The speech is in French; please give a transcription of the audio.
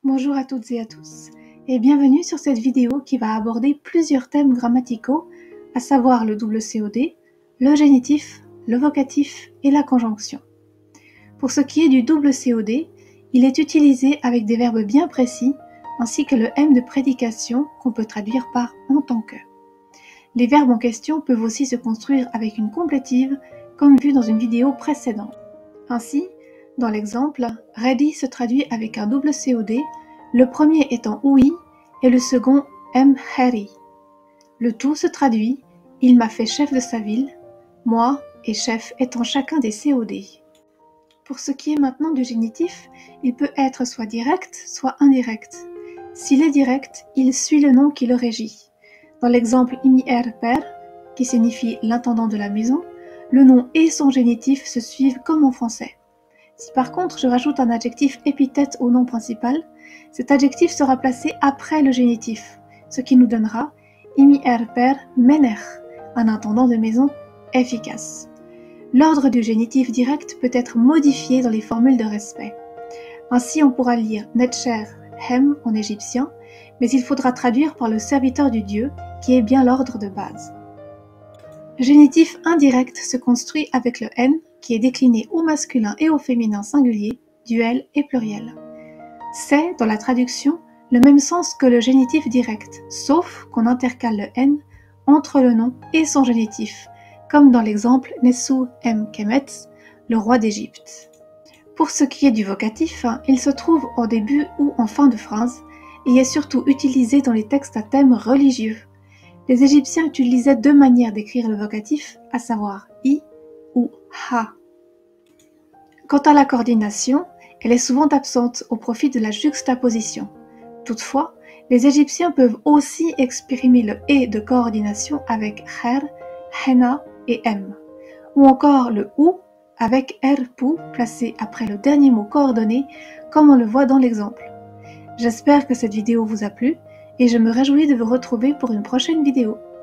Bonjour à toutes et à tous, et bienvenue sur cette vidéo qui va aborder plusieurs thèmes grammaticaux, à savoir le double COD, le génitif, le vocatif et la conjonction. Pour ce qui est du double COD, il est utilisé avec des verbes bien précis, ainsi que le M de prédication qu'on peut traduire par en tant que. Les verbes en question peuvent aussi se construire avec une complétive, comme vu dans une vidéo précédente. Ainsi, dans l'exemple, ready se traduit avec un double COD, le premier étant oui et le second Harry. Le tout se traduit il m'a fait chef de sa ville, moi et chef étant chacun des COD. Pour ce qui est maintenant du génitif, il peut être soit direct, soit indirect. S'il est direct, il suit le nom qui le régit. Dans l'exemple imi père, qui signifie l'intendant de la maison, le nom et son génitif se suivent comme en français. Si par contre je rajoute un adjectif épithète au nom principal, cet adjectif sera placé après le génitif, ce qui nous donnera imi père mener, un intendant de maison efficace. L'ordre du génitif direct peut être modifié dans les formules de respect. Ainsi on pourra lire Netcher Hem en égyptien, mais il faudra traduire par le serviteur du Dieu, qui est bien l'ordre de base. Génitif indirect se construit avec le N, qui est décliné au masculin et au féminin singulier, duel et pluriel. C'est, dans la traduction, le même sens que le génitif direct, sauf qu'on intercale le N entre le nom et son génitif, comme dans l'exemple Nessu Kemetz, le roi d'Égypte. Pour ce qui est du vocatif, il se trouve au début ou en fin de phrase et est surtout utilisé dans les textes à thème religieux. Les Égyptiens utilisaient deux manières d'écrire le vocatif, à savoir i ou ha. Quant à la coordination, elle est souvent absente au profit de la juxtaposition. Toutefois, les Égyptiens peuvent aussi exprimer le et de coordination avec kher, henna et m, ou encore le ou avec pou placé après le dernier mot coordonné, comme on le voit dans l'exemple. J'espère que cette vidéo vous a plu et je me réjouis de vous retrouver pour une prochaine vidéo.